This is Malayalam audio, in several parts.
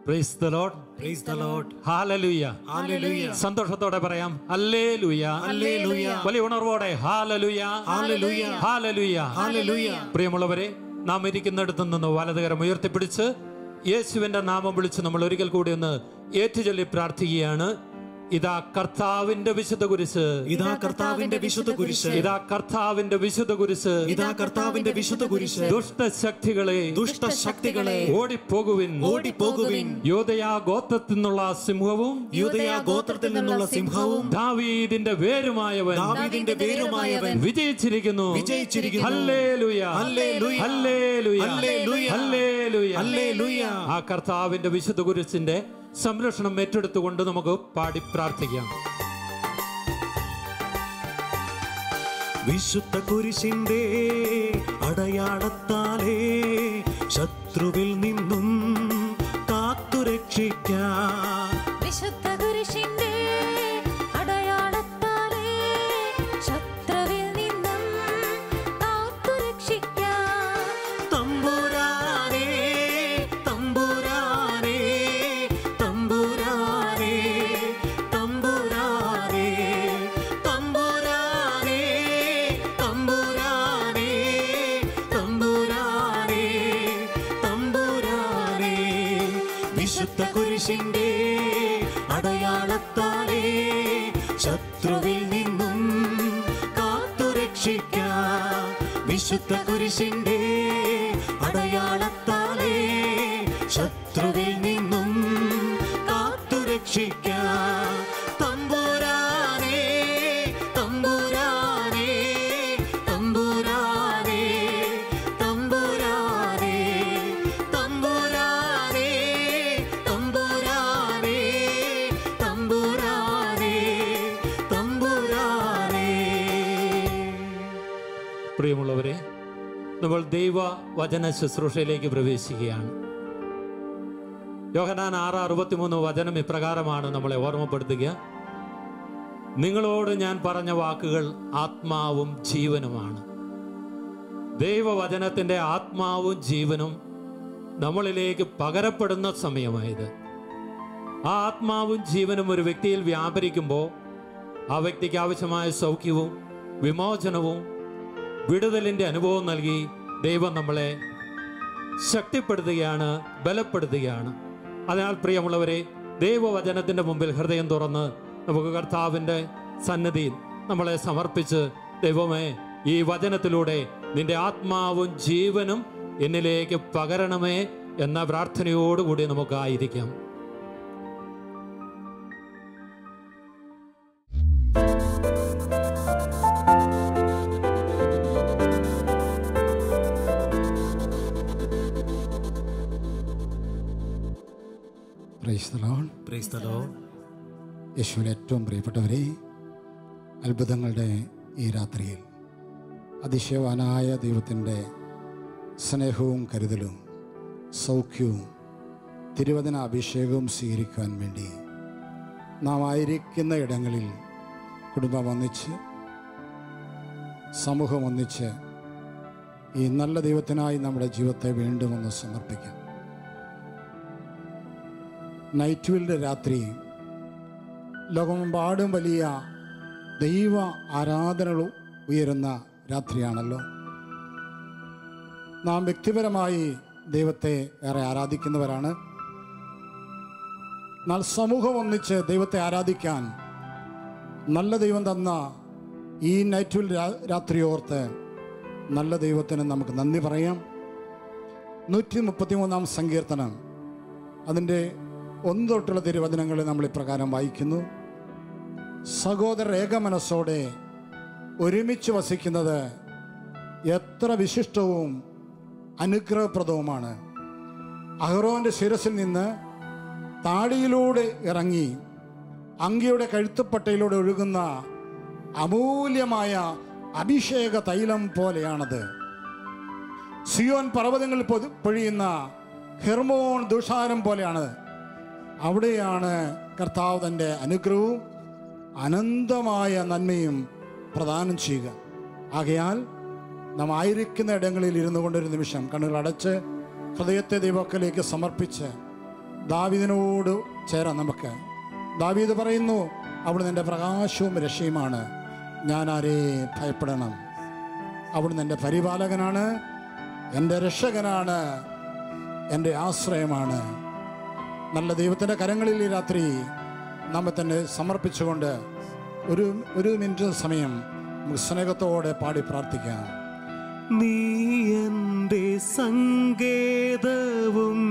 Praise the Lord. Praise the Lord. Hallelujah. Hallelujah. സന്തോഷത്തോടെ പറയാം ഹല്ലേലൂയ. Hallelujah. വലിയ ഉണർവോടെ ഹല്ലേലൂയ. Hallelujah. ഹല്ലേലൂയ. Hallelujah. പ്രിയമുള്ളവരെ, നാം ഇരിക്കുന്നിടത്തു നിന്ന് വലതുകരം ഉയർത്തിപ്പിടിച്ച് യേശുവിന്റെ നാമം വിളിച്ച് നമ്മൾ ഒരിക്കൽ കൂടി ഒന്ന് ഏറ്റുചൊല്ലി പ്രാർത്ഥിക്കുകയാണ്. ഇതാ കർത്താവിന്റെ വിശുദ്ധ കുരിശ്, ഇതാ കർത്താവിന്റെ വിശുദ്ധ കുരിശ്, ഇതാ കർത്താവിന്റെ വിശുദ്ധ കുരിശ്, ഇതാ കർത്താവിന്റെ വിശുദ്ധ കുരിശ്. ദുഷ്ടശക്തികളെ ഓടിപ്പോകുവിൻ, ഓടിപ്പോകുവിൻ. യൂദയാ ഗോത്രത്തിൽ നിന്നുള്ള സിംഹവും, യൂദയാ ഗോത്രത്തിൽ നിന്നുള്ള സിംഹവും, ദാവീദിന്റെ വേരുമായവൻ, ദാവീദിന്റെ വേരുമായവൻ വിജയിച്ചിരിക്കുന്നു. Hallelujah, hallelujah, hallelujah, hallelujah, hallelujah. ആ കർത്താവിന്റെ വിശുദ്ധ കുരിശിന്റെ സംരക്ഷണം ഏറ്റെടുത്തുകൊണ്ട് നമുക്ക് പാടി പ്രാർത്ഥിക്കാം. വിശുദ്ധ കുരിശിന്റെ അടയാളത്താലേ ശത്രുവിൽ നിന്നും കാത്തുരക്ഷിക്കാം. വിശുദ്ധ കുരിശിന്റെ അടയാളത്താലേ ശത്രുവിൽ നിന്നും കാത്തുരക്ഷിക്കാം. തമ്പുരാനേ, തമ്പുരാനേ, തമ്പുരാനേ, തമ്പുരാനേ, തമ്പുരാനേ, തമ്പുരാനേ, തമ്പുരാനേ, തമ്പുരാനേ. വിശുദ്ധ കുരിശിന്റെ അടയാളത്താലേ ശത്രുവിൽ നിന്നും കാത്തുരക്ഷിക്കാം. വിശുദ്ധ കുരിശിന്റെ അടയാളത്താലേ ശത്രുവിൽ നിന്നും കാത്തുരക്ഷിക്കാം. തമ്പുരാനേ, തമ്പുരാനേ, തമ്പുരാനേ, തമ്പുരാനേ, തമ്പുരാനേ, തമ്പുരാനേ, തമ്പുരാനേ, തമ്പുരാനേ. പ്രിയമുള്ളവരെ, നമ്മൾ ദൈവ വചന ശുശ്രൂഷയിലേക്ക് പ്രവേശിക്കുകയാണ്. യോഹന്നാൻ 6:63 വചനം ഇപ്രകാരമാണ് നമ്മളെ ഓർമ്മപ്പെടുത്തുക: നിങ്ങളോട് ഞാൻ പറഞ്ഞ വാക്കുകൾ ആത്മാവും ജീവനുമാണ്. ദൈവവചനത്തിൻ്റെ ആത്മാവും ജീവനും നമ്മളിലേക്ക് പകരപ്പെടുന്ന സമയമായത്. ആ ആത്മാവും ജീവനും ഒരു വ്യക്തിയിൽ വ്യാപരിക്കുമ്പോൾ ആ വ്യക്തിക്ക് ആവശ്യമായ സൗഖ്യവും വിമോചനവും വിടുതലിൻ്റെ അനുഭവം നൽകി ദൈവം നമ്മളെ ശക്തിപ്പെടുത്തുകയാണ്, ബലപ്പെടുത്തുകയാണ്. അതിനാൽ പ്രിയമുള്ളവരെ, ദൈവവചനത്തിൻ്റെ മുമ്പിൽ ഹൃദയം തുറന്ന് നമുക്ക് കർത്താവിൻ്റെ സന്നിധിയിൽ നമ്മളെ സമർപ്പിച്ച്, ദൈവമേ, ഈ വചനത്തിലൂടെ നിന്റെ ആത്മാവും ജീവനും എന്നിലേക്ക് പകരണമേ എന്ന പ്രാർത്ഥനയോടുകൂടി നമുക്കായിരിക്കാം. യേശുവിൽ ഏറ്റവും പ്രിയപ്പെട്ടവരെ, അത്ഭുതങ്ങളുടെ ഈ രാത്രിയിൽ അതിശയവാനായ ദൈവത്തിൻ്റെ സ്നേഹവും കരുതലും സൗഖ്യവും തിരുവചന അഭിഷേകവും സ്വീകരിക്കുവാൻ വേണ്ടി നാം ആയിരിക്കുന്ന ഇടങ്ങളിൽ കുടുംബം ഒന്നിച്ച്, സമൂഹം ഒന്നിച്ച് ഈ നല്ല ദൈവത്തിനായി നമ്മുടെ ജീവിതത്തെ വീണ്ടും ഒന്ന് സമർപ്പിക്കാം. നൈറ്റ് വീലിൻ്റെ രാത്രി ലോകമെമ്പാടും വലിയ ദൈവ ആരാധനകൾ ഉയരുന്ന രാത്രിയാണല്ലോ. നാം വ്യക്തിപരമായി ദൈവത്തെ ഏറെ ആരാധിക്കുന്നവരാണ്. എന്നാൽ സമൂഹം ഒന്നിച്ച് ദൈവത്തെ ആരാധിക്കാൻ നല്ല ദൈവം തന്ന ഈ നൈറ്റ് വീൽ രാത്രി ഓർത്ത് നല്ല ദൈവത്തിന് നമുക്ക് നന്ദി പറയാം. 133 സങ്കീർത്തനം അതിൻ്റെ 1 തൊട്ടുള്ള തിരുവചനങ്ങളിൽ നമ്മൾ ഇപ്രകാരം വായിക്കുന്നു: സഹോദരർ ഏകമനസ്സോടെ ഒരുമിച്ച് വസിക്കുന്നത് എത്ര വിശിഷ്ടവും അനുഗ്രഹപ്രദവുമാണ്. അഹ്റോന്റെ ശിരസിൽ നിന്ന് താടിയിലൂടെ ഇറങ്ങി അങ്കിയുടെ കഴുത്തുപ്പട്ടയിലൂടെ ഒഴുകുന്ന അമൂല്യമായ അഭിഷേക തൈലം പോലെയാണത്. സിയോൻ പർവ്വതങ്ങളിൽ പൊഴിയുന്ന ഹെർമോൺ തുഷാരം പോലെയാണ്. അവിടെയാണ് കർത്താവ് തൻ്റെ അനുഗ്രഹവും അനന്തമായ നന്മയും പ്രദാനം ചെയ്യുക. ആകയാൽ നാം ആയിരിക്കുന്ന ഇടങ്ങളിൽ ഇരുന്നു കൊണ്ടൊരു നിമിഷം കണ്ണുകൾ അടച്ച് ഹൃദയത്തെ ദൈവത്തിലേക്ക് സമർപ്പിച്ച് ദാവീദിനോട് ചേരാം നമുക്ക്. ദാവീദ് പറയുന്നു, അവിടുന്ന് എൻ്റെ പ്രകാശവും രക്ഷയുമാണ്, ഞാൻ ആരെ ഭയപ്പെടണം. അവിടുന്ന് എൻ്റെ പരിപാലകനാണ്, എൻ്റെ രക്ഷകനാണ്, എൻ്റെ ആശ്രയമാണ്. നല്ല ദൈവത്തിൻ്റെ കരങ്ങളിൽ ഈ രാത്രി നമ്മെ തന്നെ സമർപ്പിച്ചുകൊണ്ട് ഒരു മിനിറ്റ് സമയം നമുക്ക് സ്നേഹത്തോടെ പാടി പ്രാർത്ഥിക്കാം. നീ എൻ്റെ സങ്കേതവും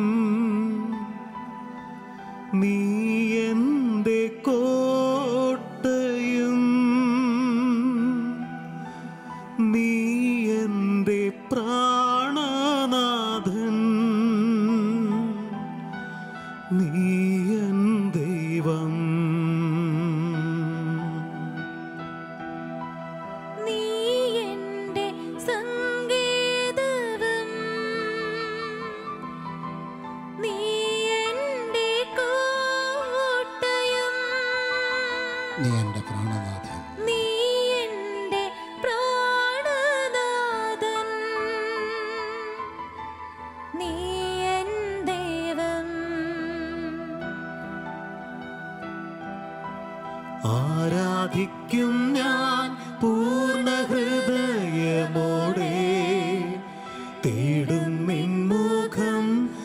നീ എൻ്റെ കോട്ടയും നീ എൻ്റെ പ്രാണനാഥൻ നീ എൻ ദൈവം. നീ എൻ്റെ സങ്കേതവും നീ എൻ്റെ കോട്ടയും നീ എൻ്റെ പ്രാണനാഥൻ നീ എൻ്റെ പ്രാണനാഥൻ നീ എൻ ദൈവം. ആരാധിക്കും ഞാൻ പൂർണ്ണ ഹൃദയമോടെ, തേടും നിൻമുഖം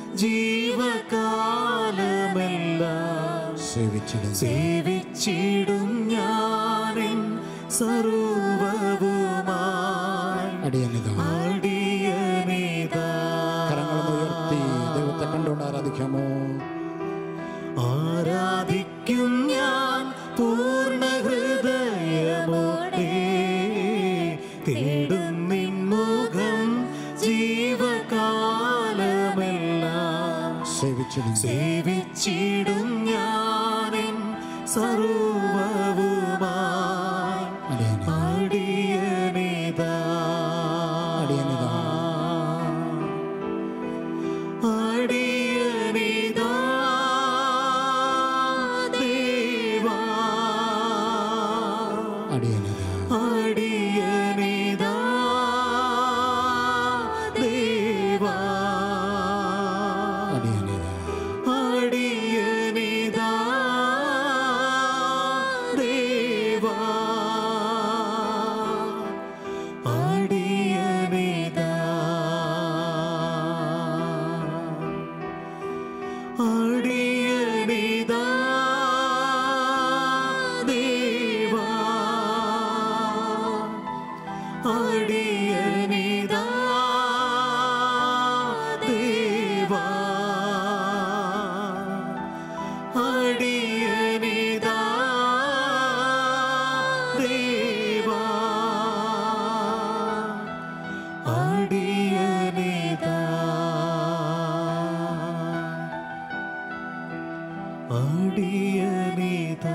ജീവകാലമെല്ലാം. സേവിച്ചിടും ഞാനിൻ സർവവുമായി അടിയനിതാ. അടിയനിതാ. കരങ്ങളൊന്ന് ഉയർത്തി ദൈവത്തെ കണ്ടുകൊണ്ട് ആരാധിക്കാമോ? ആരാധിക്കും ഞാൻ പൂർണ്ണ ഹൃദയമോടെ, തേടും നിൻമുഖം ജീവകാലമെല്ലാം. സേവിച്ചിടും ഞാനിൻ സർവവുമായി അടിയനിതാ. അടിയനിതാ. അടിയനിതാ ദേവാ. അടിയനിതാ. അടിയനിതാ ദേവാ. അടിയനിതാ. അടിയനിതാ ദേവാ. അടിയനിതാ. അടിയനിതാ ദേവാ. അടിയനിതാ ദേവാ. അടിയനിതാ ദേവാ. അടിയനിതാ. അടിയനിതാ.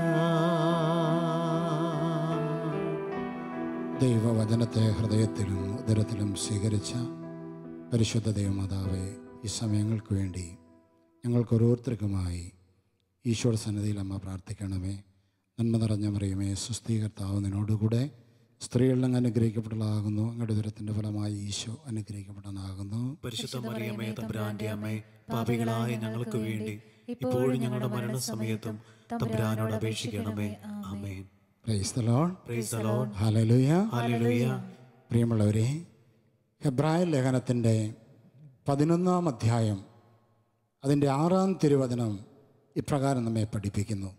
ദൈവവചനത്തെ ഹൃദയത്തിലും ഉദരത്തിലും സ്വീകരിച്ച പരിശുദ്ധ ദൈവമാതാവേ, ഈ സമയങ്ങൾക്ക് വേണ്ടി ഞങ്ങൾക്ക് ഓരോരുത്തർക്കുമായി ഈശോയുടെ സന്നിധിയിൽ അമ്മ പ്രാർത്ഥിക്കണമേ. നന്മ നിറഞ്ഞ മറിയമേ, സുസ്ഥീ കർത്താവ് നിന്നോടുകൂടെ സ്ത്രീകളിലും അനുഗ്രഹിക്കപ്പെട്ടതാകുന്നു, അങ്ങയുടെ ഉദരത്തിൻ്റെ ഫലമായി ഈശോ അനുഗ്രഹിക്കപ്പെട്ടതാകുന്നു. പരിശുദ്ധ മറിയമേ, തമ്പുരാന്റെ അമ്മേ, പാപികളായ ഞങ്ങൾക്ക് വേണ്ടി ഇപ്പോഴും ഞങ്ങളുടെ മരണസമയത്തും തമ്പുരാനോട് അപേക്ഷിക്കണമേ. Amen. Praise the lord. Praise the lord. Hallelujah. Hallelujah. പ്രിയമുള്ളവരെ, ഹെബ്രായ ലേഖനത്തിൻ്റെ 11-ാം അധ്യായം അതിൻ്റെ 6-ാം തിരുവചനം ഇപ്രകാരം നമ്മെ പഠിപ്പിക്കുന്നു: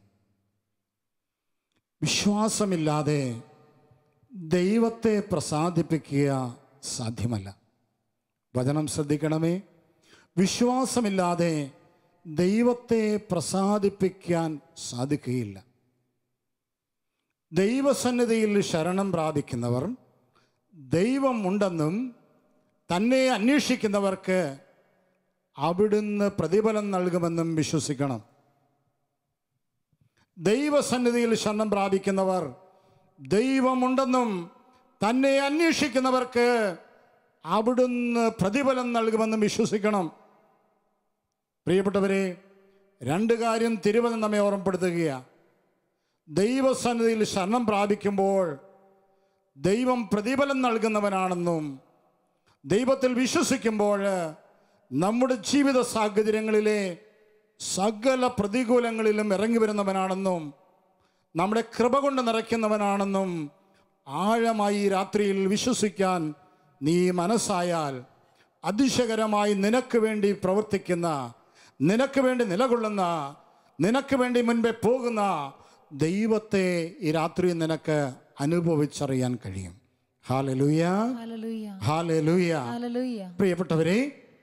വിശ്വാസമില്ലാതെ ദൈവത്തെ പ്രസാദിപ്പിക്കുക സാധ്യമല്ല. വചനം ശ്രദ്ധിക്കണമേ. വിശ്വാസമില്ലാതെ ദൈവത്തെ പ്രസാദിപ്പിക്കാൻ സാധിക്കുകയില്ല. ദൈവസന്നിധിയിൽ ശരണം പ്രാപിക്കുന്നവർ ദൈവമുണ്ടെന്നും തന്നെ അന്വേഷിക്കുന്നവർക്ക് അവിടുന്ന് പ്രതിഫലം നൽകുമെന്നും വിശ്വസിക്കണം. ദൈവസന്നിധിയിൽ ശരണം പ്രാപിക്കുന്നവർ ദൈവമുണ്ടെന്നും തന്നെ അന്വേഷിക്കുന്നവർക്ക് അവിടുന്ന് പ്രതിഫലം നൽകുമെന്നും വിശ്വസിക്കണം. പ്രിയപ്പെട്ടവരെ, രണ്ട് കാര്യം തിരുവചനം നമ്മെ ഓർമ്മപ്പെടുത്തുകയാണ്. ദൈവസന്നിധിയിൽ ശരണം പ്രാപിക്കുമ്പോൾ ദൈവം പ്രതിഫലം നൽകുന്നവനാണെന്നും, ദൈവത്തിൽ വിശ്വസിക്കുമ്പോൾ നമ്മുടെ ജീവിത സാഹചര്യങ്ങളിലെ സകല പ്രതികൂലങ്ങളിലും ഇറങ്ങി വരുന്നവനാണെന്നും നമ്മുടെ കൃപ കൊണ്ട് നിറയ്ക്കുന്നവനാണെന്നും ആഴമായി ഈ രാത്രിയിൽ വിശ്വസിക്കാൻ നീ മനസ്സായാൽ അതിശയകരമായി നിനക്ക് വേണ്ടി പ്രവർത്തിക്കുന്ന, നിനക്ക് വേണ്ടി നിലകൊള്ളുന്ന, നിനക്ക് വേണ്ടി മുൻപേ പോകുന്ന ദൈവത്തെ ഈ രാത്രി നിനക്ക് അനുഭവിച്ചറിയാൻ കഴിയും. Hallelujah, hallelujah. പ്രിയപ്പെട്ടവരെ,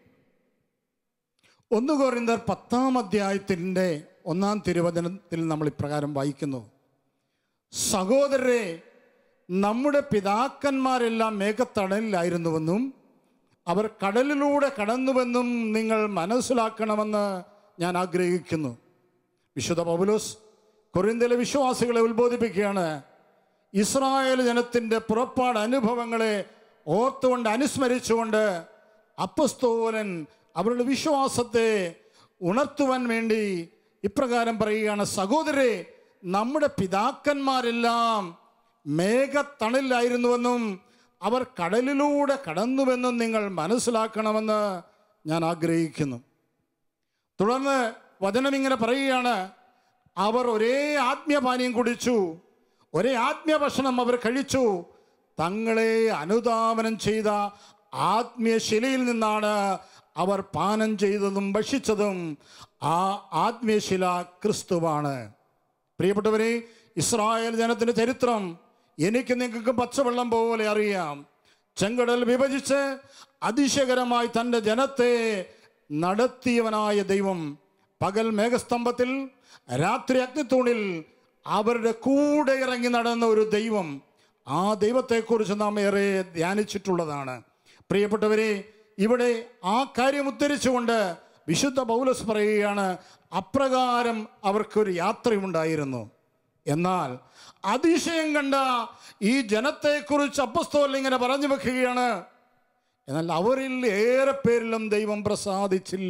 1 കൊരിന്ത്യർ 10-ാം അധ്യായത്തിൻ്റെ 1-ാം തിരുവചനത്തിൽ നമ്മൾ ഇപ്രകാരം വായിക്കുന്നു: സഹോദരരെ, നമ്മുടെ പിതാക്കന്മാരെല്ലാം മേഘത്തണലിലായിരുന്നുവെന്നും അവർ കടലിലൂടെ കടന്നുവെന്നും നിങ്ങൾ മനസ്സിലാക്കണമെന്ന് ഞാൻ ആഗ്രഹിക്കുന്നു. വിശുദ്ധ പൗലോസ് കൊരിന്ത്യയിലെ വിശ്വാസികളെ ഉത്ബോധിപ്പിക്കുകയാണ്. ഇസ്രായേൽ ജനത്തിൻ്റെ പുറപ്പാട് അനുഭവങ്ങളെ ഓർത്തുകൊണ്ട്, അനുസ്മരിച്ചുകൊണ്ട് അപ്പസ്തോലൻ അവരുടെ വിശ്വാസത്തെ ഉണർത്തുവാൻ വേണ്ടി ഇപ്രകാരം പറയുകയാണ്: സഹോദരരെ, നമ്മുടെ പിതാക്കന്മാരെല്ലാം മേഘത്തണലിലായിരുന്നുവെന്നും അവർ കടലിലൂടെ കടന്നുവെന്നും നിങ്ങൾ മനസ്സിലാക്കണമെന്ന് ഞാൻ ആഗ്രഹിക്കുന്നു. തുടർന്ന് വചനം ഇങ്ങനെ പറയുകയാണ്: അവർ ഒരേ ആത്മീയപാനീയം കുടിച്ചു, ഒരേ ആത്മീയഭക്ഷണം അവർ കഴിച്ചു. തങ്ങളെ അനുധാവനം ചെയ്ത ആത്മീയശിലയിൽ നിന്നാണ് അവർ പാനം ചെയ്തതും ഭക്ഷിച്ചതും. ആ ആത്മീയശില ക്രിസ്തുവാണ്. പ്രിയപ്പെട്ടവരെ, ഇസ്രായേൽ ജനത്തിൻ്റെ ചരിത്രം എനിക്ക് നിങ്ങൾക്ക് പച്ചവെള്ളം പോലെ അറിയാം. ചെങ്കടൽ വിഭജിച്ച് അതിശയകരമായി തൻ്റെ ജനത്തെ നടത്തിയവനായ ദൈവം, പകൽ മേഘസ്തംഭത്തിൽ രാത്രി അഗ്നിത്തൂണിൽ അവരുടെ കൂടെ ഇറങ്ങി നടന്ന ഒരു ദൈവം, ആ ദൈവത്തെക്കുറിച്ച് നാം ഏറെ ധ്യാനിച്ചിട്ടുള്ളതാണ്. പ്രിയപ്പെട്ടവരെ, ഇവിടെ ആ കാര്യം ഉദ്ധരിച്ചുകൊണ്ട് വിശുദ്ധ പൗലോസ് പറയുകയാണ്: അപ്രകാരം അവർക്കൊരു യാത്രയുണ്ടായിരുന്നു. എന്നാൽ അതിശയം കണ്ട ഈ ജനത്തെക്കുറിച്ച് അപ്പസ്തോലൻ ഇങ്ങനെ പറഞ്ഞു വെക്കുകയാണ്: എന്നാൽ അവരിൽ ഏറെ പേരിലും ദൈവം പ്രസാദിച്ചില്ല.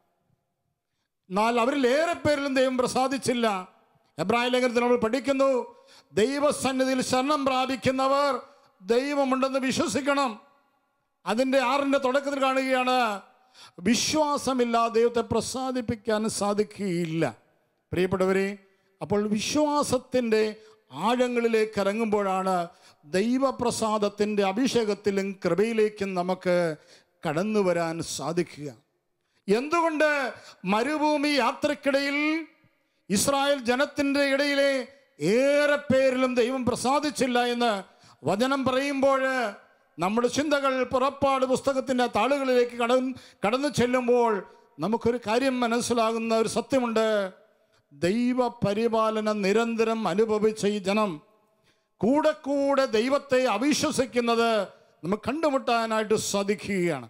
എബ്രായ ലേഖനത്തിൽ നമ്മൾ പഠിക്കുന്നു, ദൈവസന്നിധിയിൽ ശരണം പ്രാപിക്കുന്നവർ ദൈവമുണ്ടെന്ന് വിശ്വസിക്കണം. അതിൻ്റെ 6-ന്റെ തുടക്കത്തിൽ കാണുകയാണ്: വിശ്വാസമില്ലാതെ ദൈവത്തെ പ്രസാദിപ്പിക്കാൻ സാധിക്കുകയില്ല. പ്രിയപ്പെട്ടവരെ, അപ്പോൾ വിശ്വാസത്തിൻ്റെ ആഴങ്ങളിലേക്ക് ഇറങ്ങുമ്പോഴാണ് ദൈവപ്രസാദത്തിൻ്റെ അഭിഷേകത്തിലും കൃപയിലേക്കും നമുക്ക് കടന്നു വരാൻ സാധിക്കുക. എന്തുകൊണ്ട് മരുഭൂമി യാത്രക്കിടയിൽ ഇസ്രായേൽ ജനത്തിൻ്റെ ഇടയിലെ ഏറെ പേരിലും ദൈവം പ്രസാദിച്ചില്ല എന്ന് വചനം പറയുമ്പോൾ നമ്മുടെ ചിന്തകൾ പുറപ്പാട് പുസ്തകത്തിൻ്റെ താളുകളിലേക്ക് കടന്നു ചെല്ലുമ്പോൾ നമുക്കൊരു കാര്യം മനസ്സിലാകുന്ന ഒരു സത്യമുണ്ട്. ദൈവ പരിപാലനം നിരന്തരം അനുഭവിച്ച ഈ ജനം കൂടെ കൂടെ ദൈവത്തെ അവിശ്വസിക്കുന്നത് നമുക്ക് കണ്ടുമുട്ടാനായിട്ട് സാധിക്കുകയാണ്.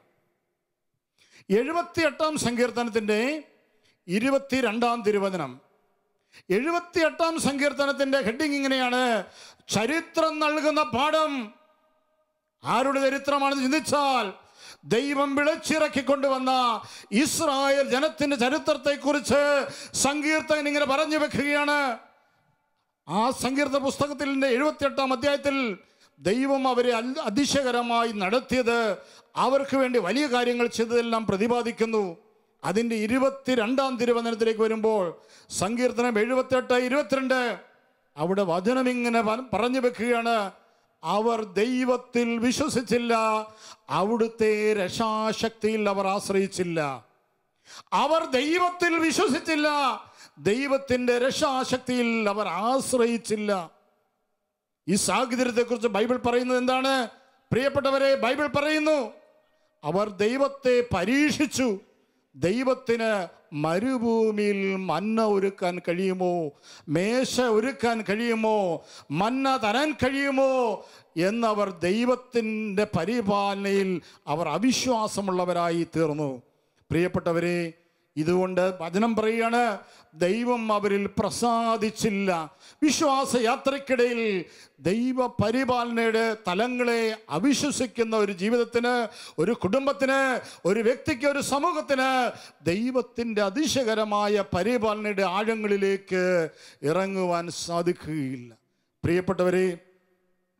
78-ാം സങ്കീർത്തനത്തിൻ്റെ 22-ാം തിരുവചനം. 78-ാം സങ്കീർത്തനത്തിൻ്റെ ഹെഡിങ് ഇങ്ങനെയാണ്: ചരിത്രം നൽകുന്ന പാഠം. ആരുടെ ചരിത്രമാണെന്ന് ചിന്തിച്ചാൽ ദൈവം വിളിച്ചിറക്കിക്കൊണ്ടുവന്ന ഇസ്രായേൽ ജനത്തിൻ്റെ ചരിത്രത്തെക്കുറിച്ച് സങ്കീർത്തകൻ ഇങ്ങനെ പറഞ്ഞു വെക്കുകയാണ്. ആ സങ്കീർത്തന പുസ്തകത്തിൻ്റെ 78-ാം അധ്യായത്തിൽ ദൈവം അവരെ അതിശയകരമായി നടത്തിയത്, അവർക്ക് വേണ്ടി വലിയ കാര്യങ്ങൾ ചെയ്തതെല്ലാം പ്രതിപാദിക്കുന്നു. അതിൻ്റെ 22-ാം തിരുവചനത്തിലേക്ക് വരുമ്പോൾ സങ്കീർത്തനം 78-22 അവിടെ വചനം ഇങ്ങനെ പറഞ്ഞു വെക്കുകയാണ്: അവർ ദൈവത്തിൽ വിശ്വസിച്ചില്ല, അവിടുത്തെ രക്ഷാശക്തിയിൽ അവർ ആശ്രയിച്ചില്ല. അവർ ദൈവത്തിൽ വിശ്വസിച്ചില്ല, ദൈവത്തിൻ്റെ രക്ഷാശക്തിയിൽ അവർ ആശ്രയിച്ചില്ല. ഈ സാഹചര്യത്തെക്കുറിച്ച് ബൈബിൾ പറയുന്നത് എന്താണ്? പ്രിയപ്പെട്ടവരെ, ബൈബിൾ പറയുന്നു അവർ ദൈവത്തെ പരീക്ഷിച്ചു. ദൈവത്തിന് മരുഭൂമിയിൽ മന്ന ഒരുക്കാൻ കഴിയുമോ, മേശ ഒരുക്കാൻ കഴിയുമോ, മന്ന തരാൻ കഴിയുമോ എന്നവർ ദൈവത്തിൻ്റെ പരിപാലനയിൽ അവർ അവിശ്വാസമുള്ളവരായി തീർന്നു. പ്രിയപ്പെട്ടവരെ, ഇതുകൊണ്ട് വചനം പറയുകയാണ്, ദൈവം അവരിൽ പ്രസാദിച്ചില്ല. വിശ്വാസയാത്രയ്ക്കിടയിൽ ദൈവ പരിപാലനയുടെ തലങ്ങളെ അവിശ്വസിക്കുന്ന ഒരു ജീവിതത്തിന്, ഒരു കുടുംബത്തിന്, ഒരു വ്യക്തിക്ക്, ഒരു സമൂഹത്തിന് ദൈവത്തിൻ്റെ അതിശയകരമായ പരിപാലനയുടെ ആഴങ്ങളിലേക്ക് ഇറങ്ങുവാൻ സാധിക്കുകയില്ല. പ്രിയപ്പെട്ടവരെ,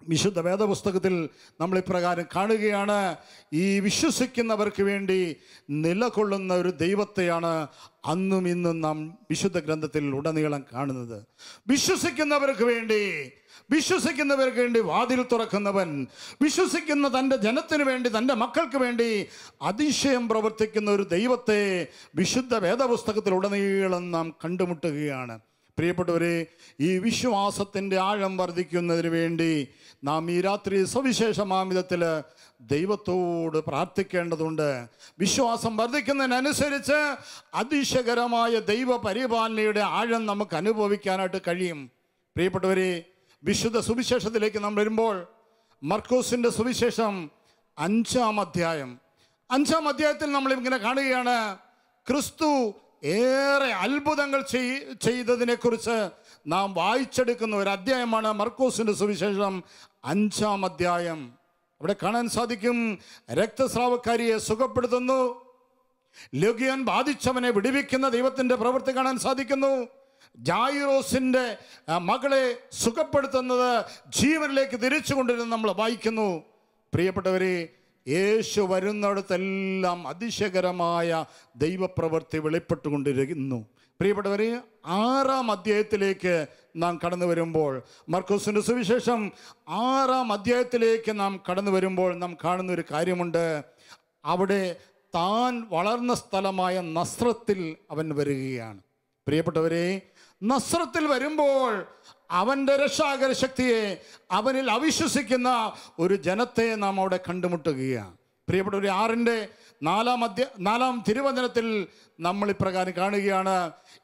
വിശുദ്ധ വേദപുസ്തകത്തിൽ നമ്മൾ ഇപ്രകാരം കാണുകയാണ്, ഈ വിശ്വസിക്കുന്നവർക്ക് വേണ്ടി നിലകൊള്ളുന്ന ഒരു ദൈവത്തെയാണ് അന്നും ഇന്നും നാം വിശുദ്ധ ഗ്രന്ഥത്തിൽ ഉടനീളം കാണുന്നത്. വിശ്വസിക്കുന്നവർക്ക് വേണ്ടി വാതിൽ തുറക്കുന്നവൻ, വിശ്വസിക്കുന്ന തൻ്റെ ജനത്തിന് വേണ്ടി, തൻ്റെ മക്കൾക്ക് വേണ്ടി അതിശയം പ്രവർത്തിക്കുന്ന ഒരു ദൈവത്തെ വിശുദ്ധ വേദപുസ്തകത്തിൽ ഉടനീളം നാം കണ്ടുമുട്ടുകയാണ്. പ്രിയപ്പെട്ടവരെ, ഈ വിശ്വാസത്തിൻ്റെ ആഴം വർദ്ധിക്കുന്നതിന് വേണ്ടി നാം ഈ രാത്രി സവിശേഷമായ വിധത്തിൽ ദൈവത്തോട് പ്രാർത്ഥിക്കേണ്ടതുണ്ട്. വിശ്വാസം വർദ്ധിക്കുന്നതിനനുസരിച്ച് അതിശയകരമായ ദൈവ പരിപാലനയുടെ ആഴം നമുക്ക് അനുഭവിക്കാനായിട്ട് കഴിയും. പ്രിയപ്പെട്ടവരെ, വിശുദ്ധ സുവിശേഷത്തിലേക്ക് നാം വരുമ്പോൾ മർക്കോസിൻ്റെ സുവിശേഷം 5-ാം അധ്യായത്തിൽ നമ്മൾ ഇങ്ങനെ കാണുകയാണ്, ക്രിസ്തു ഏറെ അത്ഭുതങ്ങൾ ചെയ്തതിനെക്കുറിച്ച് നാം വായിച്ചെടുക്കുന്ന ഒരു അധ്യായമാണ് മർക്കോസിൻ്റെ സുവിശേഷം 5-ാം അധ്യായം. അവിടെ കാണാൻ സാധിക്കും, രക്തസ്രാവക്കാരിയെ സുഖപ്പെടുത്തുന്നു, ലഘ്യൻ ബാധിച്ചവനെ വിടുവിക്കുന്ന ദൈവത്തിൻ്റെ പ്രവൃത്തി കാണാൻ സാധിക്കുന്നു, ജായിറോസിൻ്റെ മകളെ സുഖപ്പെടുത്തുന്നത് ജീവനിലേക്ക് തിരിച്ചു കൊണ്ടിരുന്ന് നമ്മൾ വായിക്കുന്നു. പ്രിയപ്പെട്ടവരെ, യേശു വരുന്നിടത്തെല്ലാം അതിശയകരമായ ദൈവപ്രവൃത്തി വെളിപ്പെട്ടുകൊണ്ടിരിക്കുന്നു. പ്രിയപ്പെട്ടവരെ, 6-ാം അധ്യായത്തിലേക്ക് നാം കടന്നു വരുമ്പോൾ, മർക്കോസിൻ്റെ സുവിശേഷം 6-ാം അധ്യായത്തിലേക്ക് നാം കടന്നു വരുമ്പോൾ നാം കാണുന്നൊരു കാര്യമുണ്ട്. അവിടെ താൻ വളർന്ന സ്ഥലമായ നസ്രത്തിൽ അവൻ വരികയാണ്. പ്രിയപ്പെട്ടവരെ, നസ്രത്തിൽ വരുമ്പോൾ അവൻ്റെ രക്ഷാകര ശക്തിയെ, അവനിൽ അവിശ്വസിക്കുന്ന ഒരു ജനത്തെ നാം അവിടെ കണ്ടുമുട്ടുകയാണ്. പ്രിയപ്പെട്ടവരെ, 6-ന്റെ 4-ാം തിരുവചനത്തിൽ നമ്മൾ ഇപ്രകാരം കാണുകയാണ്,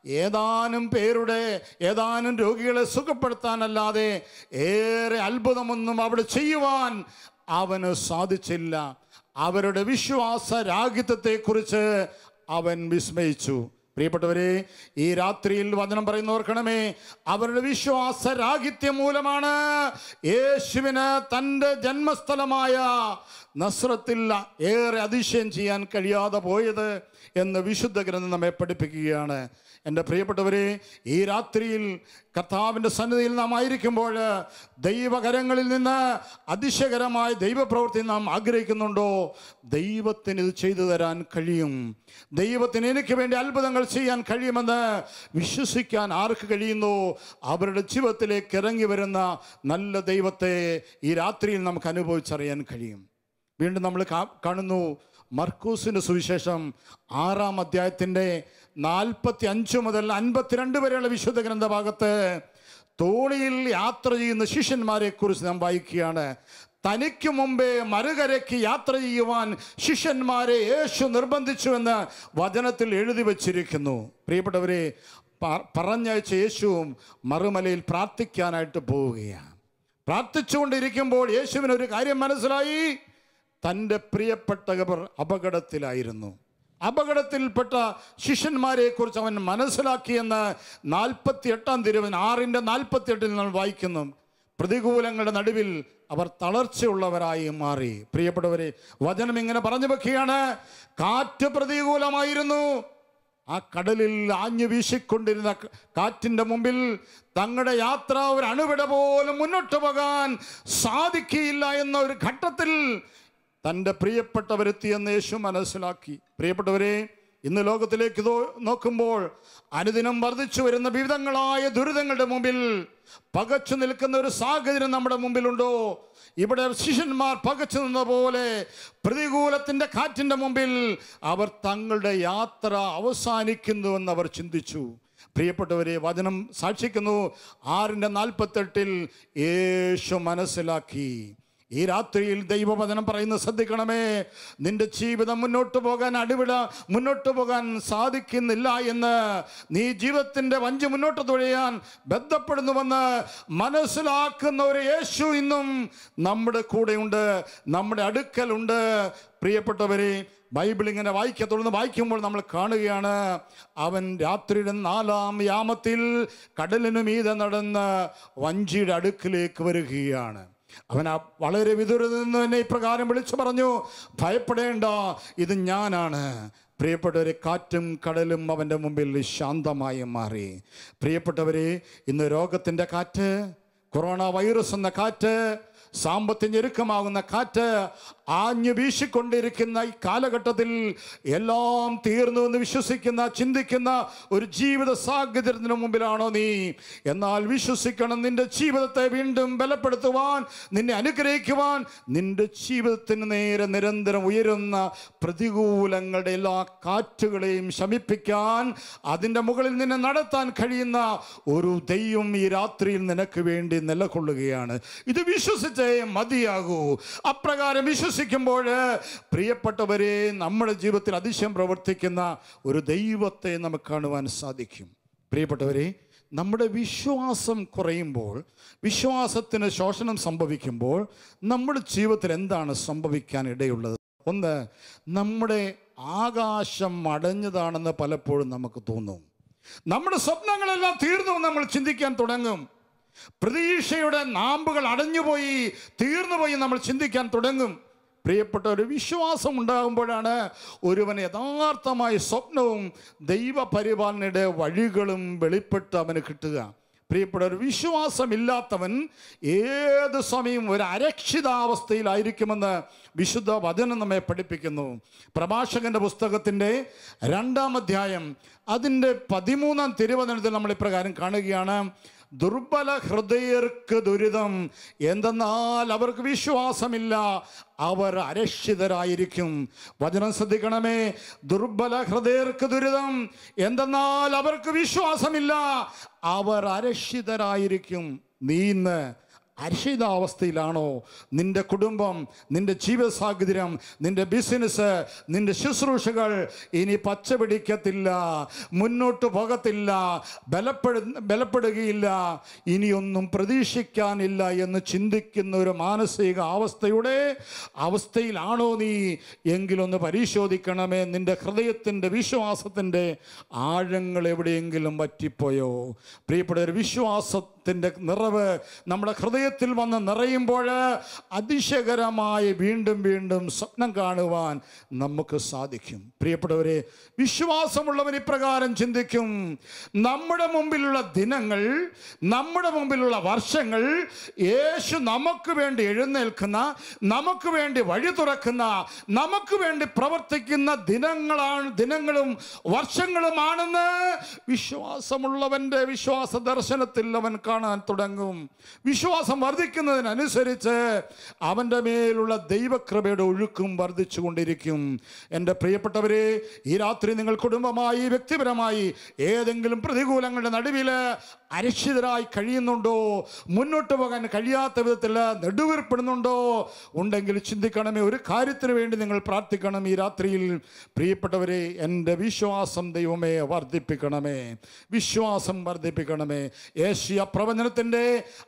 ഏതാനും രോഗികളെ സുഖപ്പെടുത്താനല്ലാതെ ഏറെ അത്ഭുതമൊന്നും അവിടെ ചെയ്യുവാൻ അവന് സാധിച്ചില്ല. അവരുടെ വിശ്വാസരാഹിത്യത്തെക്കുറിച്ച് അവൻ വിസ്മയിച്ചു. പ്രിയപ്പെട്ടവരെ, ഈ രാത്രിയിൽ വചനം പറയുന്നവർക്കണമേ, അവരുടെ വിശ്വാസരാഹിത്യം മൂലമാണ് യേശുവിന് തൻ്റെ ജന്മസ്ഥലമായ നസ്രത്തിൽ ഏറെ അതിശയം ചെയ്യാൻ കഴിയാതെ പോയത് എന്ന് വിശുദ്ധ ഗ്രന്ഥം നമ്മെ പഠിപ്പിക്കുകയാണ്. എൻ്റെ പ്രിയപ്പെട്ടവരെ, ഈ രാത്രിയിൽ കർത്താവിൻ്റെ സന്നിധിയിൽ നാം ആയിരിക്കുമ്പോൾ ദൈവകരങ്ങളിൽ നിന്ന് അതിശയകരമായ ദൈവപ്രവൃത്തി നാം ആഗ്രഹിക്കുന്നുണ്ടോ? ദൈവത്തിന് ഇത് ചെയ്തു തരാൻ കഴിയും. ദൈവത്തിന് എനിക്ക് വേണ്ടി അത്ഭുതങ്ങൾ ചെയ്യാൻ കഴിയുമെന്ന് വിശ്വസിക്കാൻ ആർക്ക് കഴിയുന്നു? അവരുടെ ജീവിതത്തിലേക്ക് ഇറങ്ങി വരുന്ന നല്ല ദൈവത്തെ ഈ രാത്രിയിൽ നമുക്ക് അനുഭവിച്ചറിയാൻ കഴിയും. വീണ്ടും നമ്മൾ കാണുന്നു മർക്കോസിൻ്റെ സുവിശേഷം 6-ാം അധ്യായത്തിൻ്റെ 45 മുതൽ 52 വരെയുള്ള വിശുദ്ധ ഗ്രന്ഥഭാഗത്ത് തോണിയിൽ യാത്ര ചെയ്യുന്ന ശിഷ്യന്മാരെ കുറിച്ച് നാം വായിക്കുകയാണ്. തനിക്ക് മുമ്പേ മറുകരയ്ക്ക് യാത്ര ചെയ്യുവാൻ ശിഷ്യന്മാരെ യേശു നിർബന്ധിച്ചുവെന്ന് വചനത്തിൽ എഴുതി വച്ചിരിക്കുന്നു. പ്രിയപ്പെട്ടവരെ, പറഞ്ഞയച്ച യേശുവും മറുമലയിൽ പ്രാർത്ഥിക്കാനായിട്ട് പോവുകയാണ്. പ്രാർത്ഥിച്ചുകൊണ്ടിരിക്കുമ്പോൾ യേശുവിനൊരു കാര്യം മനസ്സിലായി. തൻ്റെ പ്രിയപ്പെട്ടവർ അപകടത്തിലായിരുന്നു. അപകടത്തിൽപ്പെട്ട ശിഷ്യന്മാരെ കുറിച്ച് അവൻ മനസ്സിലാക്കിയെന്ന് 48-ാം തിരുവചനം 6-ന്റെ 48 നമ്മൾ വായിക്കുന്നു. പ്രതികൂലങ്ങളുടെ നടുവിൽ അവർ തളർച്ചയുള്ളവരായി മാറി. പ്രിയപ്പെട്ടവരെ, വചനം ഇങ്ങനെ പറഞ്ഞു വെക്കുകയാണ്, കാറ്റ് പ്രതികൂലമായിരുന്നു. ആ കടലിൽ ആഞ്ഞു വീശിക്കൊണ്ടിരുന്ന കാറ്റിൻ്റെ മുമ്പിൽ തങ്ങളുടെ യാത്ര ഒരു അണുവിട പോലും മുന്നോട്ട് പോകാൻ സാധിക്കില്ല എന്ന ഒരു ഘട്ടത്തിൽ തൻ്റെ പ്രിയപ്പെട്ടവരെത്തിയെന്ന് യേശു മനസ്സിലാക്കി. പ്രിയപ്പെട്ടവരെ, ഇന്ന് ലോകത്തിലേക്ക് നോക്കുമ്പോൾ അനുദിനം വർദ്ധിച്ചു വരുന്ന വിവിധങ്ങളായ ദുരിതങ്ങളുടെ മുമ്പിൽ പകച്ചു നിൽക്കുന്ന ഒരു സാഹചര്യം നമ്മുടെ മുമ്പിലുണ്ടോ? ഇവിടെ ശിഷ്യന്മാർ പകച്ചു നിന്ന പോലെ പ്രതികൂലത്തിൻ്റെ കാറ്റിൻ്റെ മുമ്പിൽ അവർ തങ്ങളുടെ യാത്ര അവസാനിക്കുന്നുവെന്ന് അവർ ചിന്തിച്ചു. പ്രിയപ്പെട്ടവരെ, വചനം സാക്ഷിക്കുന്നു, 6-ന്റെ 48 യേശു മനസ്സിലാക്കി. ഈ രാത്രിയിൽ ദൈവവചനം പറയുന്നത് ശ്രദ്ധിക്കണമേ. നിന്റെ ജീവിതം മുന്നോട്ട് പോകാൻ സാധിക്കുന്നില്ല എന്ന്, നീ ജീവിതത്തിൻ്റെ വഞ്ചി മുന്നോട്ട് തുഴയാൻ ബന്ധപ്പെടുന്നുവെന്ന് മനസ്സിലാക്കുന്ന ഒരു യേശു ഇന്നും നമ്മുടെ കൂടെയുണ്ട്, നമ്മുടെ അടുക്കലുണ്ട്. പ്രിയപ്പെട്ടവരെ, ബൈബിൾ ഇങ്ങനെ തുടർന്ന് വായിക്കുമ്പോൾ നമ്മൾ കാണുകയാണ്, അവൻ രാത്രിയുടെ 4-ാം യാമത്തിൽ കടലിനു മീതെ നടന്ന് വഞ്ചിയുടെ അടുക്കിലേക്ക് വരികയാണ്. അവൻ വളരെ വിദൂരത്ത് നിന്ന് എന്നെ ഇപ്രകാരം വിളിച്ചു പറഞ്ഞു, ഭയപ്പെടേണ്ട, ഇത് ഞാനാണ്. പ്രിയപ്പെട്ടവരെ, കാറ്റും കടലും അവൻ്റെ മുമ്പിൽ ശാന്തമായി മാറി. പ്രിയപ്പെട്ടവരെ, ഇന്ന് രോഗത്തിൻ്റെ കാറ്റ്, കൊറോണ വൈറസ് എന്ന കാറ്റ്, സാമ്പത്തിക ഞെരുക്കമാകുന്ന കാറ്റ് ആഞ്ഞു വീശിക്കൊണ്ടിരിക്കുന്ന ഈ കാലഘട്ടത്തിൽ എല്ലാം തീർന്നു എന്ന് വിശ്വസിക്കുന്ന ചിന്തിക്കുന്ന ഒരു ജീവിത സാഹചര്യത്തിന് മുമ്പിലാണോ നീ? എന്നാൽ വിശ്വസിക്കണം, നിന്റെ ജീവിതത്തെ വീണ്ടും ബലപ്പെടുത്തുവാൻ, നിന്നെ അനുഗ്രഹിക്കുവാൻ, നിന്റെ ജീവിതത്തിന് നേരെ നിരന്തരം ഉയരുന്ന പ്രതികൂലങ്ങളുടെ എല്ലാ കാറ്റുകളെയും ശമിപ്പിക്കാൻ, അതിൻ്റെ മുകളിൽ നിന്നെ നടത്താൻ കഴിയുന്ന ഒരു ദൈവം ഈ രാത്രിയിൽ നിനക്ക് വേണ്ടി നിലകൊള്ളുകയാണ്. ഇത് വിശ്വസിച്ചേ മതിയാകൂ. അപ്രകാരം വിശ്വസിക്കുമ്പോൾ പ്രിയപ്പെട്ടവരെ, നമ്മുടെ ജീവിതത്തിൽ അതിശയം പ്രവർത്തിക്കുന്ന ഒരു ദൈവത്തെ നമുക്ക് കാണുവാൻ സാധിക്കും. പ്രിയപ്പെട്ടവരെ, നമ്മുടെ വിശ്വാസം കുറയുമ്പോൾ, വിശ്വാസത്തിന് ശോഷണം സംഭവിക്കുമ്പോൾ നമ്മുടെ ജീവിതത്തിൽ എന്താണ് സംഭവിക്കാൻ ഇടയുള്ളത്? ഒന്ന്, നമ്മുടെ ആകാശം അടഞ്ഞതാണെന്ന് പലപ്പോഴും നമുക്ക് തോന്നും. നമ്മുടെ സ്വപ്നങ്ങളെല്ലാം തീർന്നു നമ്മൾ ചിന്തിക്കാൻ തുടങ്ങും. പ്രതീക്ഷയുടെ നാമ്പുകൾ അടഞ്ഞുപോയി, തീർന്നുപോയി നമ്മൾ ചിന്തിക്കാൻ തുടങ്ങും. പ്രിയപ്പെട്ട ഒരു വിശ്വാസം ഉണ്ടാകുമ്പോഴാണ് ഒരുവൻ യഥാർത്ഥമായ സ്വപ്നവും ദൈവപരിപാലനയുടെ വഴികളും വെളിപ്പെട്ട് അവന് കിട്ടുക. പ്രിയപ്പെട്ട ഒരു വിശ്വാസമില്ലാത്തവൻ ഏത് സമയം ഒരു അരക്ഷിതാവസ്ഥയിലായിരിക്കുമെന്ന് വിശുദ്ധ വചനം നമ്മെ പഠിപ്പിക്കുന്നു. പ്രഭാഷകന്റെ പുസ്തകത്തിൻ്റെ 2-ാം അധ്യായം അതിൻ്റെ 13-ാം തിരുവചനത്തിൽ നമ്മൾ ഇപ്രകാരം കാണുകയാണ്: ദുർബല ഹൃദയർക്ക് ദുരിതം, എന്തെന്നാൽ അവർക്ക് വിശ്വാസമില്ല, അവർ അരക്ഷിതരായിരിക്കും. വചനം ശ്രദ്ധിക്കണമേ. ദുർബല ഹൃദയർക്ക് ദുരിതം, എന്തെന്നാൽ അവർക്ക് വിശ്വാസമില്ല, അവർ അരക്ഷിതരായിരിക്കും. നീ ഇന്ന് അരക്ഷിതാവസ്ഥയിലാണോ? നിന്റെ കുടുംബം, നിന്റെ ജീവിത സാഹചര്യം, നിന്റെ ബിസിനസ്, നിന്റെ ശുശ്രൂഷകൾ ഇനി പച്ച പിടിക്കത്തില്ല, മുന്നോട്ട് പോകത്തില്ല, ബലപ്പെടുകയില്ല, ഇനിയൊന്നും പ്രതീക്ഷിക്കാനില്ല എന്ന് ചിന്തിക്കുന്ന ഒരു മാനസിക അവസ്ഥയിലാണോ നീ? എങ്കിലൊന്ന് പരിശോധിക്കണമേ. നിന്റെ ഹൃദയത്തിൻ്റെ വിശ്വാസത്തിൻ്റെ ആഴങ്ങൾ എവിടെയെങ്കിലും പറ്റിപ്പോയോ? പ്രിയപ്പെട്ട ഒരു വിശ്വാസത്തിൻ്റെ നിറവ് നമ്മുടെ ഹൃദയത്തിൽ വന്ന് നിറയുമ്പോൾ അതിശയകരമായി വീണ്ടും വീണ്ടും സ്വപ്നം കാണുവാൻ നമുക്ക് സാധിക്കും. പ്രിയപ്പെട്ടവരെ, വിശ്വാസമുള്ളവൻ ഇപ്രകാരം ചിന്തിക്കും: നമ്മുടെ മുമ്പിലുള്ള ദിനങ്ങൾ, നമ്മുടെ മുമ്പിലുള്ള വർഷങ്ങൾ യേശു നമുക്ക് വേണ്ടി എഴുന്നേൽക്കുന്ന, നമുക്ക് വേണ്ടി വഴി തുറക്കുന്ന, നമുക്ക് വേണ്ടി പ്രവർത്തിക്കുന്ന ദിനങ്ങളും വർഷങ്ങളുമാണെന്ന് വിശ്വാസമുള്ളവൻ്റെ വിശ്വാസ ദർശനത്തിൽ അവൻ കാണാൻ തുടങ്ങും. വിശ്വാസം വർദ്ധിക്കുന്നതിനനുസരിച്ച് അവൻ്റെ മേലുള്ള ദൈവകൃപയുടെ ഒഴുക്കും വർദ്ധിച്ചു കൊണ്ടിരിക്കും. എൻ്റെ പ്രിയപ്പെട്ടവരെ, ഈ രാത്രി നിങ്ങൾ കുടുംബമായി, വ്യക്തിപരമായി ഏതെങ്കിലും പ്രതികൂലങ്ങളുടെ നടുവിൽ അരക്ഷിതരായി കഴിയുന്നുണ്ടോ? മുന്നോട്ട് പോകാൻ കഴിയാത്ത വിധത്തിൽ നെടുവീർപ്പെടുന്നുണ്ടോ? ഉണ്ടെങ്കിൽ ചിന്തിക്കണമേ. ഒരു കാര്യത്തിന് വേണ്ടി നിങ്ങൾ പ്രാർത്ഥിക്കണം ഈ രാത്രിയിൽ. പ്രിയപ്പെട്ടവരെ, എൻ്റെ വിശ്വാസം ദൈവമേ വർദ്ധിപ്പിക്കണമേ, വിശ്വാസം വർദ്ധിപ്പിക്കണമേ. ഏഷ്യ പ്രവചനത്തിൻ്റെ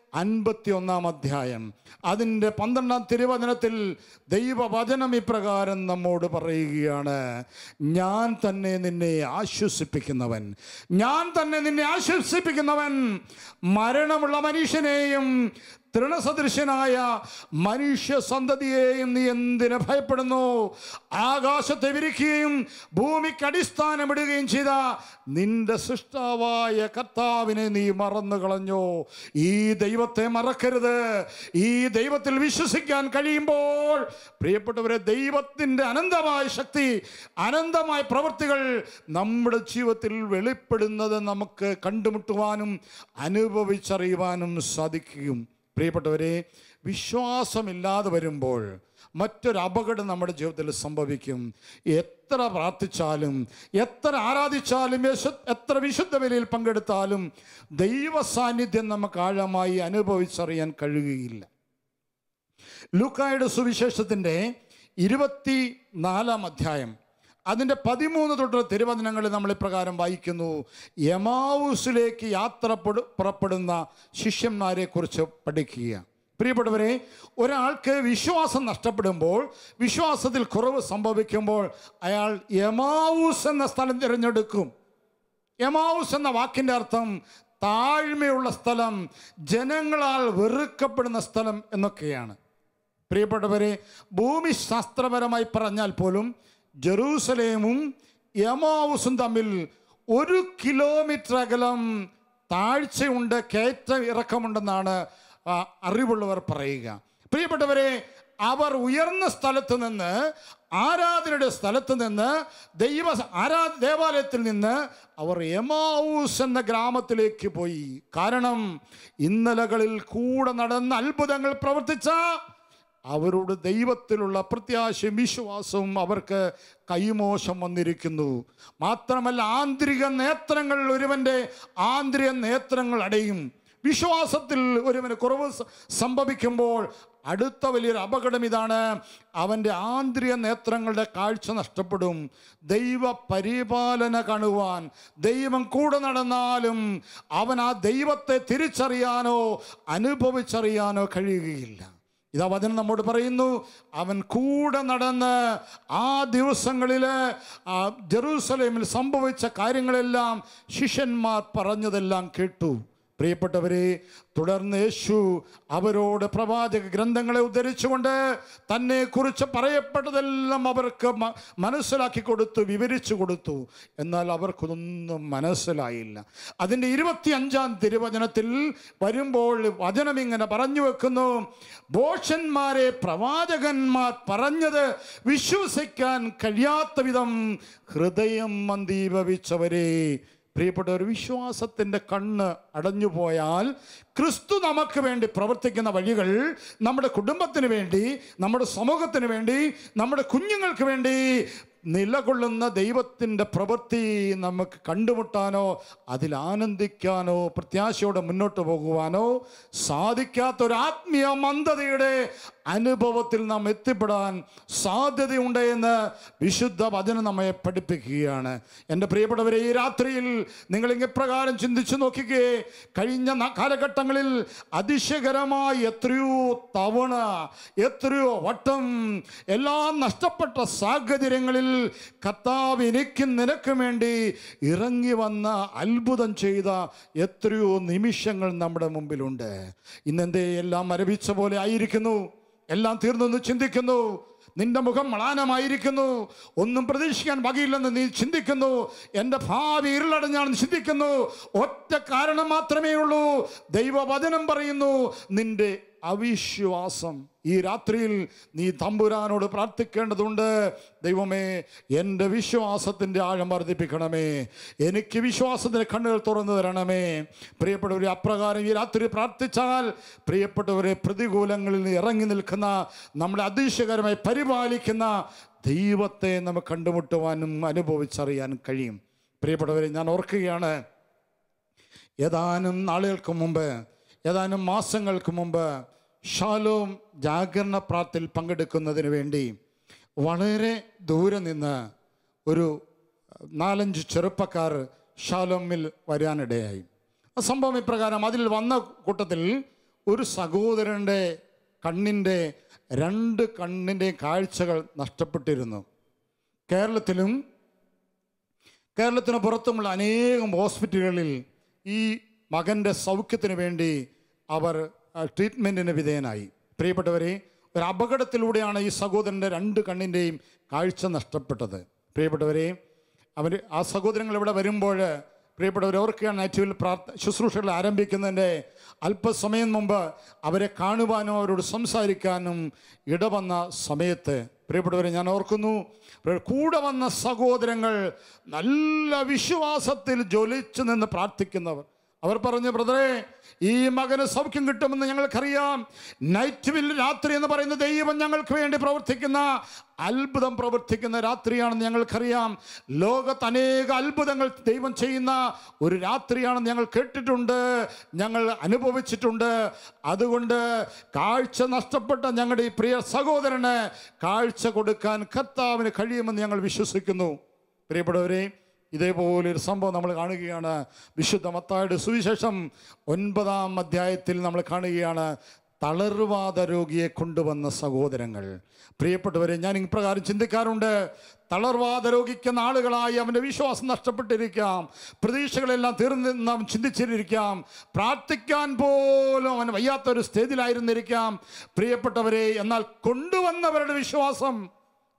51-ാം അധ്യായം അതിൻ്റെ 12-ാം തിരുവചനത്തിൽ ദൈവവചനം ഇപ്രകാരം നമ്മോട് പറയുകയാണ്: ഞാൻ തന്നെ നിന്നെ ആശ്വസിപ്പിക്കുന്നവൻ, ഞാൻ തന്നെ നിന്നെ ആശ്വസിപ്പിക്കുന്നവൻ, മരണമുള്ള മനുഷ്യനെയും തൃണസദൃശനായ മനുഷ്യ സന്തതിയെയും നീ എന്തിന് ഭയപ്പെടുന്നു? ആകാശത്തെ വിരിക്കുകയും ഭൂമിക്ക് അടിസ്ഥാനമിടുകയും ചെയ്ത നിന്റെ സൃഷ്ടാവായ കർത്താവിനെ നീ മറന്നു കളഞ്ഞോ? ഈ ദൈവത്തെ മറക്കരുത്. ഈ ദൈവത്തിൽ വിശ്വസിക്കാൻ കഴിയുമ്പോൾ പ്രിയപ്പെട്ടവരെ, ദൈവത്തിൻ്റെ അനന്തമായ ശക്തി, അനന്തമായ പ്രവൃത്തികൾ നമ്മുടെ ജീവിതത്തിൽ വെളിപ്പെടുന്നത് നമുക്ക് കണ്ടുമുട്ടുവാനും അനുഭവിച്ചറിയുവാനും സാധിക്കും. പ്രിയപ്പെട്ടവരെ, വിശ്വാസമില്ലാതെ വരുമ്പോൾ മറ്റൊരു അപകടം നമ്മുടെ ജീവിതത്തിൽ സംഭവിക്കും. എത്ര പ്രാർത്ഥിച്ചാലും, എത്ര ആരാധിച്ചാലും, എത്ര വിശുദ്ധ ബലിയിൽ പങ്കെടുത്താലും ദൈവ സാന്നിധ്യം നമുക്ക് ആഴമായി അനുഭവിച്ചറിയാൻ കഴിയുകയില്ല. ലൂക്കായുടെ സുവിശേഷത്തിൻ്റെ 24-ാം അധ്യായം അതിൻ്റെ 13 തൊട്ട് തിരുവചനങ്ങളിൽ നമ്മൾ ഇപ്രകാരം വായിക്കുന്നു: എമാവൂസിലേക്ക് യാത്ര പുറപ്പെടുന്ന ശിഷ്യന്മാരെ കുറിച്ച് പഠിക്കുക. പ്രിയപ്പെട്ടവരെ, ഒരാൾക്ക് വിശ്വാസം നഷ്ടപ്പെടുമ്പോൾ, വിശ്വാസത്തിൽ കുറവ് സംഭവിക്കുമ്പോൾ അയാൾ എമാവൂസ് എന്ന സ്ഥലം തിരഞ്ഞെടുക്കും. എമാവൂസ് എന്ന വാക്കിൻ്റെ അർത്ഥം താഴ്മയുള്ള സ്ഥലം, ജനങ്ങളാൽ വെറുക്കപ്പെടുന്ന സ്ഥലം എന്നൊക്കെയാണ്. പ്രിയപ്പെട്ടവരെ, ഭൂമിശാസ്ത്രപരമായി പറഞ്ഞാൽ പോലും ജെറൂസലേമും എമാവൂസും തമ്മിൽ 1 കിലോമീറ്റർ അകലം താഴ്ചയുണ്ട്, കയറ്റ ഇറക്കമുണ്ടെന്നാണ് അറിവുള്ളവർ പറയുക. പ്രിയപ്പെട്ടവരെ, അവർ ഉയർന്ന സ്ഥലത്ത് നിന്ന്, ആരാധനയുടെ സ്ഥലത്ത് നിന്ന്, ദേവാലയത്തിൽ നിന്ന് അവർ എമാവൂസ് എന്ന ഗ്രാമത്തിലേക്ക് പോയി. കാരണം ഇന്നലകളിൽ കൂടെ നടന്ന അത്ഭുതങ്ങൾ പ്രവർത്തിച്ച അവരുടെ ദൈവത്തിലുള്ള പ്രത്യാശയും വിശ്വാസവും അവർക്ക് കൈമോശം വന്നിരിക്കുന്നു. മാത്രമല്ല, ആന്തരിക നേത്രങ്ങൾ, ഒരുവൻ്റെ ആന്തരിക നേത്രങ്ങൾ അടയും. വിശ്വാസത്തിൽ ഒരുവന് കുറവ് സംഭവിക്കുമ്പോൾ അടുത്ത വലിയൊരു അപകടം ഇതാണ്: അവൻ്റെ ആന്തരിക നേത്രങ്ങളുടെ കാഴ്ച നഷ്ടപ്പെടും. ദൈവ പരിപാലന കാണുവാൻ ദൈവം കൂടെ നടന്നാലും അവൻ ആ ദൈവത്തെ തിരിച്ചറിയാനോ അനുഭവിച്ചറിയാനോ കഴിയുകയില്ല. ഇതാ വചനം നമ്മോട് പറയുന്നു, അവൻ കൂടെ നടന്ന് ആ ദിവസങ്ങളിൽ ജെറൂസലേമിൽ സംഭവിച്ച കാര്യങ്ങളെല്ലാം ശിഷ്യന്മാർ പറഞ്ഞതെല്ലാം കേട്ടു. പ്രിയപ്പെട്ടവരെ, തുടർന്ന് യേശു അവരോട് പ്രവാചക ഗ്രന്ഥങ്ങളെ ഉദ്ധരിച്ചുകൊണ്ട് തന്നെക്കുറിച്ച് പറയപ്പെട്ടതെല്ലാം അവർക്ക് മനസ്സിലാക്കി കൊടുത്തു, വിവരിച്ചു കൊടുത്തു. എന്നാൽ അവർക്കൊന്നും മനസ്സിലായില്ല. അതിൻ്റെ 25-ാം തിരുവചനത്തിൽ വരുമ്പോൾ വചനം ഇങ്ങനെ പറഞ്ഞു വെക്കുന്നു: ഭോഷന്മാരെ പ്രവാചകന്മാർ പറഞ്ഞത് വിശ്വസിക്കാൻ കഴിയാത്ത വിധം ഹൃദയം മന്ദീഭവിച്ചവരെ. പ്രിയപ്പെട്ടവർ, വിശ്വാസത്തിൻ്റെ കണ്ണ് അടഞ്ഞുപോയാൽ ക്രിസ്തു നമുക്ക് വേണ്ടി പ്രവർത്തിക്കുന്ന വഴികൾ നമ്മുടെ കുടുംബത്തിന് വേണ്ടി, നമ്മുടെ സമൂഹത്തിന് വേണ്ടി, നമ്മുടെ കുഞ്ഞുങ്ങൾക്ക് വേണ്ടി നിലകൊള്ളുന്ന ദൈവത്തിൻ്റെ പ്രവൃത്തി നമുക്ക് കണ്ടുമുട്ടാനോ അതിൽ ആനന്ദിക്കാനോ പ്രത്യാശയോടെ മുന്നോട്ട് പോകുവാനോ സാധിക്കാത്തൊരു ആത്മീയ മന്ദതയുടെ അനുഭവത്തിൽ നാം എത്തിപ്പെടാൻ സാധ്യതയുണ്ട് എന്ന് വിശുദ്ധ വചനം നമ്മെ പഠിപ്പിക്കുകയാണ്. എൻ്റെ പ്രിയപ്പെട്ടവരെ, ഈ രാത്രിയിൽ നിങ്ങൾ ഇപ്രകാരം ചിന്തിച്ചു നോക്കിക്കേ. കഴിഞ്ഞ കാലഘട്ടങ്ങളിൽ അതിശയകരമായി എത്രയോ തവണ, എത്രയോ വട്ടം എല്ലാം നഷ്ടപ്പെട്ട സാഹചര്യങ്ങളിൽ കർത്താവ് എനിക്കും നിനക്കും വേണ്ടി ഇറങ്ങി വന്ന അത്ഭുതം ചെയ്ത എത്രയോ നിമിഷങ്ങൾ നമ്മുടെ മുമ്പിലുണ്ട്. ഇന്നെന്തേ എല്ലാം മരവിച്ച പോലെ ആയിരിക്കുന്നു, എല്ലാം തീർന്നെന്ന് ചിന്തിക്കുന്നു, നിന്റെ മുഖം മ്ലാനമായിരിക്കുന്നു, ഒന്നും പ്രതീക്ഷിക്കാൻ വകയില്ലെന്ന് നീ ചിന്തിക്കുന്നു, എൻ്റെ ഭാവി ഇരുളടഞ്ഞാണെന്ന് ചിന്തിക്കുന്നു. ഒറ്റ കാരണം മാത്രമേ ഉള്ളൂ. ദൈവവചനം പറയുന്നു, നിന്റെ അവിശ്വാസം. ഈ രാത്രിയിൽ നീ തമ്പുരാനോട് പ്രാർത്ഥിക്കേണ്ടതുണ്ട്. ദൈവമേ, എൻ്റെ വിശ്വാസത്തിൻ്റെ ആഴം വർദ്ധിപ്പിക്കണമേ, എനിക്ക് വിശ്വാസത്തിൻ്റെ കണ്ണുകൾ തുറന്നു തരണമേ. പ്രിയപ്പെട്ടവരെ, അപ്രകാരം ഈ രാത്രി പ്രാർത്ഥിച്ചാൽ പ്രിയപ്പെട്ടവരെ, പ്രതികൂലങ്ങളിൽ ഇറങ്ങി നിൽക്കുന്ന, നമ്മളെ അതിശയകരമായി പരിപാലിക്കുന്ന ദൈവത്തെ നമുക്ക് കണ്ടുമുട്ടുവാനും അനുഭവിച്ചറിയാനും കഴിയും. പ്രിയപ്പെട്ടവരെ, ഞാൻ ഓർക്കുകയാണ്, ഏതാനും നാളുകൾക്ക് മുമ്പ്, ഏതാനും മാസങ്ങൾക്ക് മുമ്പ് ഷാലോം ജാഗരണ പ്രാർത്ഥനയിൽ പങ്കെടുക്കുന്നതിന് വേണ്ടി വളരെ ദൂരെ നിന്ന് ഒരു 4-5 ചെറുപ്പക്കാർ ഷാലോമിൽ വരാനിടയായി. ആ സംഭവം ഇപ്രകാരം: അതിൽ വന്ന കൂട്ടത്തിൽ ഒരു സഹോദരൻ്റെ കണ്ണിൻ്റെ 2 കണ്ണിൻ്റെ കാഴ്ചകൾ നഷ്ടപ്പെട്ടിരുന്നു. കേരളത്തിന് പുറത്തുമുള്ള അനേകം ഹോസ്പിറ്റലുകളിൽ ഈ മകൻ്റെ സൗഖ്യത്തിന് വേണ്ടി അവർ ട്രീറ്റ്മെൻറ്റിന് വിധേയനായി. പ്രിയപ്പെട്ടവരെ, ഒരു അപകടത്തിലൂടെയാണ് ഈ സഹോദരൻ്റെ 2 കണ്ണിൻ്റെയും കാഴ്ച നഷ്ടപ്പെട്ടത്. പ്രിയപ്പെട്ടവരെ, ആ സഹോദരങ്ങൾ ഇവിടെ വരുമ്പോൾ പ്രിയപ്പെട്ടവർ ഓർക്കുകയാണ്, നൈറ്റിൽ ശുശ്രൂഷകൾ ആരംഭിക്കുന്നതിൻ്റെ അല്പസമയം മുമ്പ് അവരെ കാണുവാനും അവരോട് സംസാരിക്കാനും ഇടവന്ന സമയത്ത് പ്രിയപ്പെട്ടവരെ ഞാൻ ഓർക്കുന്നു, കൂടെ വന്ന സഹോദരങ്ങൾ നല്ല വിശ്വാസത്തിൽ ജ്വലിച്ചു നിന്ന് പ്രാർത്ഥിക്കുന്നവർ. അവർ പറഞ്ഞു, ബ്രദറെ, ഈ മകന് സൗഖ്യം കിട്ടുമെന്ന് ഞങ്ങൾക്കറിയാം. നൈറ്റ് വിൽ രാത്രി എന്ന് പറയുന്ന ദൈവം ഞങ്ങൾക്ക് വേണ്ടി പ്രവർത്തിക്കുന്ന, അത്ഭുതം പ്രവർത്തിക്കുന്ന രാത്രിയാണെന്ന് ഞങ്ങൾക്കറിയാം. ലോകത്ത് അനേക അത്ഭുതങ്ങൾ ദൈവം ചെയ്യുന്ന ഒരു രാത്രിയാണെന്ന് ഞങ്ങൾ കേട്ടിട്ടുണ്ട്, ഞങ്ങൾ അനുഭവിച്ചിട്ടുണ്ട്. അതുകൊണ്ട് കാഴ്ച നഷ്ടപ്പെട്ട ഞങ്ങളുടെ ഈ പ്രിയ സഹോദരന് കാഴ്ച കൊടുക്കാൻ കർത്താവിന് കഴിയുമെന്ന് ഞങ്ങൾ വിശ്വസിക്കുന്നു. പ്രിയപ്പെട്ടവരെ, ഇതേപോലൊരു സംഭവം നമ്മൾ കാണുകയാണ്. വിശുദ്ധ മത്തായിയുടെ സുവിശേഷം 9-ാം അധ്യായത്തിൽ നമ്മൾ കാണുകയാണ് തളർവാദ രോഗിയെ കൊണ്ടുവന്ന സഹോദരങ്ങൾ. പ്രിയപ്പെട്ടവരെ, ഞാൻ ഇപ്രകാരം ചിന്തിക്കാറുണ്ട്, തളർവാദ രോഗിക്ക് നാളുകളായി അവൻ്റെ വിശ്വാസം നഷ്ടപ്പെട്ടിരിക്കാം, പ്രതീക്ഷകളെല്ലാം തീർന്നെന്ന് അവൻ ചിന്തിച്ചിരിക്കാം, പ്രാർത്ഥിക്കാൻ പോലും അവൻ വയ്യാത്തൊരു സ്റ്റേജിലായിരുന്നിരിക്കാം. പ്രിയപ്പെട്ടവരെ, എന്നാൽ കൊണ്ടുവന്നവരുടെ വിശ്വാസം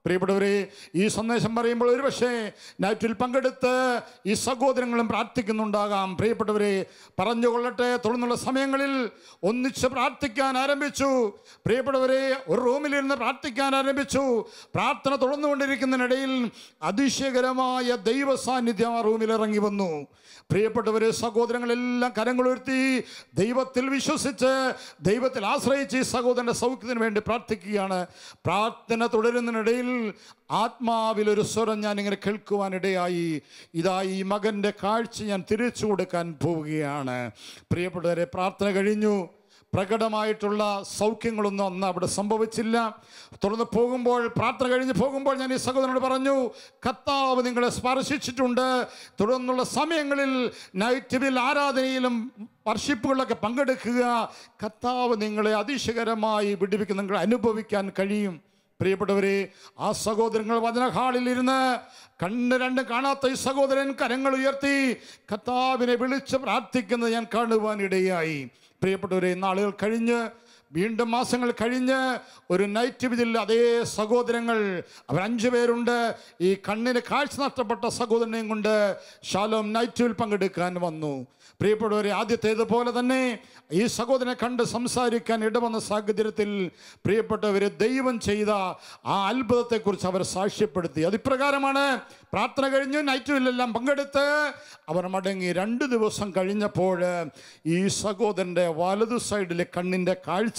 പ്രിയപ്പെട്ടവരെ, ഈ സന്ദേശം പറയുമ്പോൾ ഒരുപക്ഷെ നൈറ്റിൽ പങ്കെടുത്ത് ഈ സഹോദരങ്ങളും പ്രാർത്ഥിക്കുന്നുണ്ടാകാം. പ്രിയപ്പെട്ടവരെ, പറഞ്ഞുകൊള്ളട്ടെ, തുടർന്നുള്ള സമയങ്ങളിൽ ഒന്നിച്ച് പ്രാർത്ഥിക്കാൻ ആരംഭിച്ചു. പ്രിയപ്പെട്ടവരെ, ഒരു റൂമിലിരുന്ന് പ്രാർത്ഥിക്കാൻ ആരംഭിച്ചു. പ്രാർത്ഥന തുടർന്നുകൊണ്ടിരിക്കുന്നതിനിടയിൽ അതിശയകരമായ ദൈവ സാന്നിധ്യം ആ റൂമിൽ ഇറങ്ങി വന്നു. പ്രിയപ്പെട്ടവരെ, സഹോദരങ്ങളെല്ലാം കരങ്ങളുയർത്തി ദൈവത്തിൽ വിശ്വസിച്ച് ദൈവത്തിൽ ആശ്രയിച്ച് ഈ സഹോദരൻ്റെ സൗഖ്യത്തിന് വേണ്ടി പ്രാർത്ഥിക്കുകയാണ്. പ്രാർത്ഥന തുടരുന്നതിനിടയിൽ ആത്മാവിലൊരു സ്വരം ഞാനിങ്ങനെ കേൾക്കുവാനിടയായി. ഇതാ ഈ മകൻ്റെ കാഴ്ച ഞാൻ തിരിച്ചു കൊടുക്കാൻ പോവുകയാണ്. പ്രിയപ്പെട്ടവരെ, പ്രാർത്ഥന കഴിഞ്ഞു. പ്രകടമായിട്ടുള്ള സൗഖ്യങ്ങളൊന്നും അന്ന് അവിടെ സംഭവിച്ചില്ല. തുടർന്ന് പോകുമ്പോൾ, പ്രാർത്ഥന കഴിഞ്ഞ് പോകുമ്പോൾ ഞാൻ ഈ സഹോദരനോട് പറഞ്ഞു, കർത്താവ് നിങ്ങളെ സ്പർശിച്ചിട്ടുണ്ട്. തുടർന്നുള്ള സമയങ്ങളിൽ നൈറ്റ് ആരാധനയിലും വർഷിപ്പുകളിലൊക്കെ പങ്കെടുക്കുക. കർത്താവ് നിങ്ങളെ അതിശയകരമായി വിടുവിക്കുന്ന നിങ്ങൾ അനുഭവിക്കാൻ കഴിയും. പ്രിയപ്പെട്ടവരെ, ആ സഹോദരങ്ങൾ വചന ഹാളിലിരുന്ന് കണ്ണ് രണ്ട് കാണാത്ത ഈ സഹോദരൻ കരങ്ങൾ ഉയർത്തി കർത്താവിനെ വിളിച്ച് പ്രാർത്ഥിക്കുന്നത് ഞാൻ കാണുവാനിടയായി. പ്രിയപ്പെട്ടവരെ, നാളുകൾ കഴിഞ്ഞ്, വീണ്ടും മാസങ്ങൾ കഴിഞ്ഞ് ഒരു നൈറ്റ് വിധിൽ അതേ സഹോദരങ്ങൾ, അവർ 5 പേരുണ്ട്, ഈ കണ്ണിന് കാഴ്ച നഷ്ടപ്പെട്ട സഹോദരനെയും കൊണ്ട് ഷാലോം നൈറ്റിൽ പങ്കെടുക്കാൻ വന്നു. പ്രിയപ്പെട്ടവരെ, ആദ്യത്തേതുപോലെ തന്നെ ഈ സഹോദരനെ കണ്ട് സംസാരിക്കാൻ ഇടവന്ന സാഹചര്യത്തിൽ പ്രിയപ്പെട്ടവരെ, ദൈവം ചെയ്ത ആ അത്ഭുതത്തെക്കുറിച്ച് അവർ സാക്ഷ്യപ്പെടുത്തി. അതിപ്രകാരമാണ്. പ്രാർത്ഥന കഴിഞ്ഞ് നൈറ്റിലെല്ലാം പങ്കെടുത്ത് അവർ മടങ്ങി. 2 ദിവസം കഴിഞ്ഞപ്പോൾ ഈ സഹോദരൻ്റെ വലതു സൈഡിലെ കണ്ണിൻ്റെ കാഴ്ച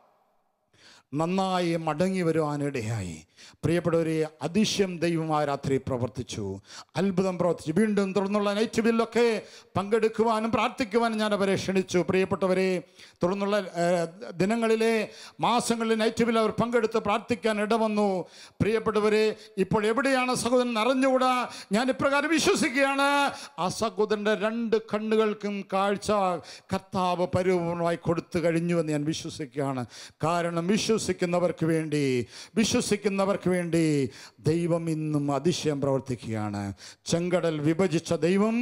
നന്നായി മടങ്ങി വരുവാനിടയായി. പ്രിയപ്പെട്ടവരെ, അതിശയം ദൈവം ആ രാത്രി പ്രവർത്തിച്ചു, അത്ഭുതം പ്രവർത്തിച്ചു. വീണ്ടും തുടർന്നുള്ള നൈറ്റ് ബില്ലൊക്കെ പങ്കെടുക്കുവാനും പ്രാർത്ഥിക്കുവാനും ഞാൻ അവരെ ക്ഷണിച്ചു. പ്രിയപ്പെട്ടവരെ, തുടർന്നുള്ള ദിനങ്ങളിലെ മാസങ്ങളിലെ നൈറ്റ് ബില്ല് അവർ പങ്കെടുത്ത് പ്രാർത്ഥിക്കാൻ ഇടവന്നു. പ്രിയപ്പെട്ടവരെ, ഇപ്പോൾ എവിടെയാണ് സഹോദരൻ അറിഞ്ഞുകൂടാ. ഞാൻ ഇപ്രകാരം വിശ്വസിക്കുകയാണ്, ആ സഹോദരൻ്റെ 2 കണ്ണുകൾക്കും കാഴ്ച കർത്താവ് പരിപൂർണമായി കൊടുത്തു കഴിഞ്ഞുവെന്ന് ഞാൻ വിശ്വസിക്കുകയാണ്. കാരണം വിശ്വസിക്കുന്നവർക്ക് വേണ്ടി ദൈവം ഇന്നും അതിശയം പ്രവർത്തിക്കുകയാണ്. ചെങ്കടൽ വിഭജിച്ച ദൈവം,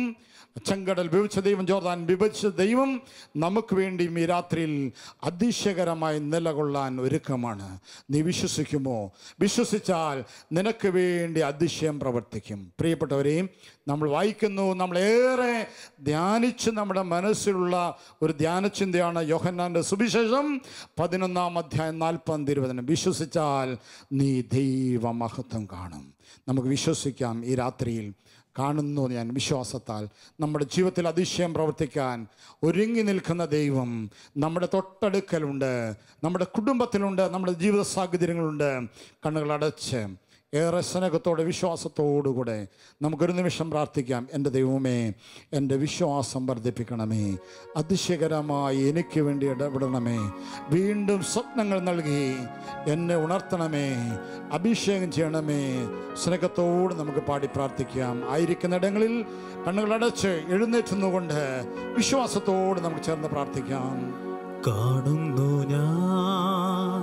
ജോർദാൻ വിഭജിച്ച ദൈവം നമുക്ക് വേണ്ടിയും ഈ രാത്രിയിൽ അതിശയകരമായി നിലകൊള്ളാൻ ഒരുക്കമാണ്. നീ വിശ്വസിക്കുമോ? വിശ്വസിച്ചാൽ നിനക്ക് വേണ്ടി അതിശയം പ്രവർത്തിക്കും. പ്രിയപ്പെട്ടവരെയും, നമ്മൾ വായിക്കുന്നു, നമ്മളേറെ ധ്യാനിച്ച് നമ്മുടെ മനസ്സിലുള്ള ഒരു ധ്യാനചിന്തയാണ് യോഹന്നാൻ്റെ സുവിശേഷം 11-ാം അധ്യായം 40-ാം വിശ്വസിച്ചാൽ നീ ദൈവമഹത്വം കാണും. നമുക്ക് വിശ്വസിക്കാം. ഈ രാത്രിയിൽ കാണുന്നു ഞാൻ വിശ്വാസത്താൽ നമ്മുടെ ജീവിതത്തിൽ അതിശയം പ്രവർത്തിക്കാൻ ഒരുങ്ങി നിൽക്കുന്ന ദൈവം നമ്മുടെ തൊട്ടടുക്കലുണ്ട്, നമ്മുടെ കുടുംബത്തിലുണ്ട്, നമ്മുടെ ജീവിത സാഹചര്യങ്ങളുണ്ട്. കണ്ണുകളടച്ച് ഏറെ സ്നേഹത്തോടെ വിശ്വാസത്തോടുകൂടെ നമുക്കൊരു നിമിഷം പ്രാർത്ഥിക്കാം. എൻ്റെ ദൈവമേ, എൻ്റെ വിശ്വാസം വർദ്ധിപ്പിക്കണമേ, അതിശയകരമായി എനിക്ക് വേണ്ടി ഇടപെടണമേ, വീണ്ടും സ്വപ്നങ്ങൾ നൽകി എന്നെ ഉണർത്തണമേ, അഭിഷേകം ചെയ്യണമേ. സ്നേഹത്തോട് നമുക്ക് പാടി പ്രാർത്ഥിക്കാം. ആയിരിക്കുന്നിടങ്ങളിൽ കണ്ണുകളടച്ച് എഴുന്നേറ്റുന്നുകൊണ്ട് വിശ്വാസത്തോട് നമുക്ക് ചേർന്ന് പ്രാർത്ഥിക്കാം. കാണുന്നു ഞാൻ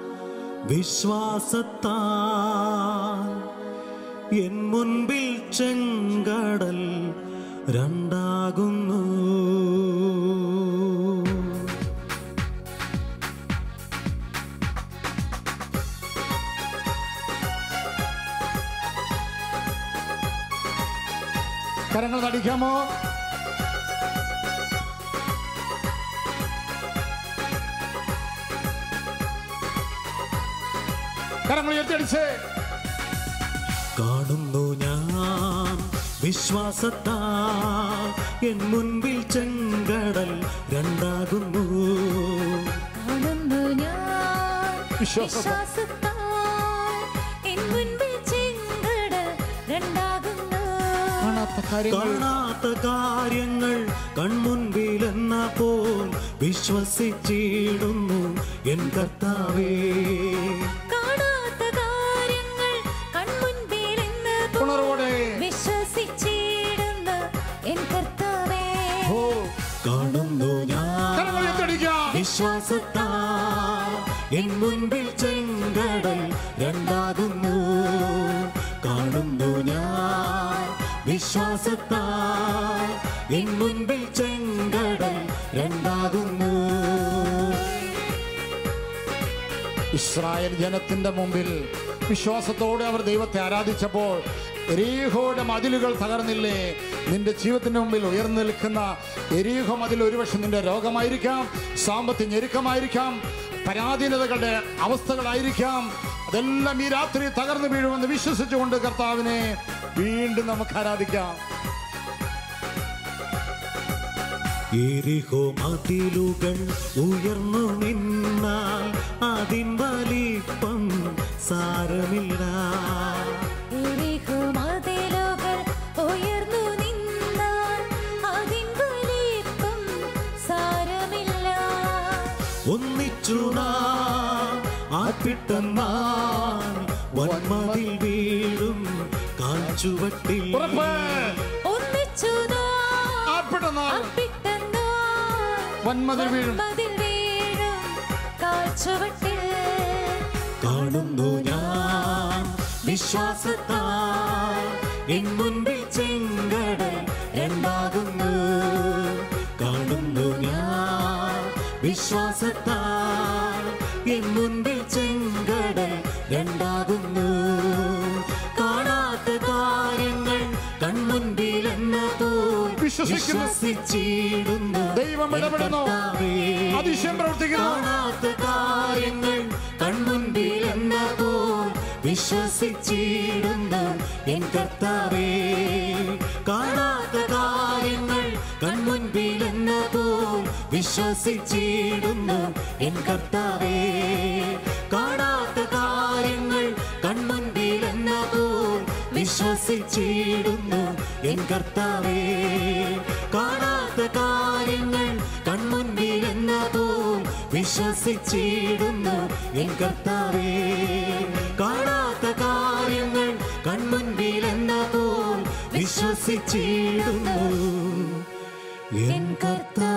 വിശ്വാസത്താൽ എൻ മുൻപിൽ ചെങ്കടൽ രണ്ടാകുന്നു. കരങ്ങൾ നടിക്കാമോ? കാണുന്നു ഞാൻ വിശ്വാസത്താൽ എൻ മുൻപിൽ ചെങ്കടൽ രണ്ടാകുന്നു. കാണുന്നു ഞാൻ വിശ്വാസത്താൽ എൻ മുൻപിൽ ചെങ്കടൽ രണ്ടാകുന്നു. കാണാത്ത കാര്യങ്ങൾ കൺമുൻപിലെന്ന പോൽ വിശ്വസിച്ചിടുന്നു എൻ കർത്താവേ. കാണുന്നു ഞാൻ വിശ്വാസത്താൽ എൻ മുൻപിൽ ചെങ്കടൽ രണ്ടാകുന്നു. കാണുന്നു ഞാൻ വിശ്വാസത്താൽ എൻ മുൻപിൽ ചെങ്കടൽ രണ്ടാകുന്നു. ഇസ്രായേൽ ജനത്തിന്റെ മുമ്പിൽ വിശ്വാസത്തോടെ അവർ ദൈവത്തെ ആരാധിച്ചപ്പോൾ എരീഹോയുടെ മതിലുകൾ തകർന്നില്ലേ? നിന്റെ ജീവിതത്തിന്റെ മുമ്പിൽ ഉയർന്നു നിൽക്കുന്ന എരീഹോ മതിൽ ഒരുപക്ഷെ നിന്റെ രോഗമായിരിക്കാം, സാമ്പത്തിക ഞെരുക്കമായിരിക്കാം, പരാധീനതകളുടെ അവസ്ഥകളായിരിക്കാം. അതെല്ലാം ഈ രാത്രി തകർന്നു വീഴുമെന്ന് വിശ്വസിച്ചുകൊണ്ട് കർത്താവിനെ വീണ്ടും നമുക്ക് ആരാധിക്കാം. എരിഹോ മതിലുകൾ ഉയർന്നു നിന്നാൽ അതിൻ വലിപ്പം സാരമില്ല. എരിഹോ മതിലുകൾ ഉയർന്നു നിന്നാൽ അതിൻ വലിപ്പം സാരമില്ല. ഒന്നിച്ചു നാം ആർപ്പിട്ടെന്നാൽ വന്മതിൽ വീഴും കാൽച്ചുവട്ടിൽ. ഒന്നിച്ചു വന്മതിൽ വീഴും കാൽച്ചുവട്ടിൽ. കാണുന്നു ഞാൻ വിശ്വാസത്താൽ എൻ മുൻപിൽ ചെങ്കടൽ രണ്ടാകുന്നു. കാണുന്നു ഞാൻ വിശ്വാസത്താൽ എൻ മുൻപിൽ ചെങ്കടൽ രണ്ടാകുന്നു. കാണാത്ത കാര്യങ്ങൾ കൺമുൻപിൽ എന്ന പോൽ വിശ്വസിച്ചിടുന്നു. ദൈവം ഇടപെടുന്നു, അതിശയം പ്രവർത്തിക്കുന്നു. കാണാത്ത കാര്യങ്ങൾ കൺമുൻപിൽ എന്ന പോൽ വിശ്വസിച്ചിടുന്നു എൻ കർത്താവേ. കാണാത്ത കാര്യങ്ങൾ കൺമുൻപിൽ എന്ന പോൽ വിശ്വസിച്ചിടുന്നു എൻ കർത്താവേ. കാണാത്ത കാര്യങ്ങൾ കൺമുൻപിൽ എന്ന പോൽ വിശ്വസിച്ചിടുന്നു എൻ കർത്താവേ. കാണാത്ത കാര്യങ്ങൾ കൺമുൻപിൽ എന്ന പോൽ വിശ്വസിച്ചിടുന്നു എൻ കർത്താവേ. കാണാത്ത കാര്യങ്ങൾ കൺമുൻപിൽ എന്ന പോൽ വിശ്വസിച്ചിടുന്നു എൻ കർത്താവേ.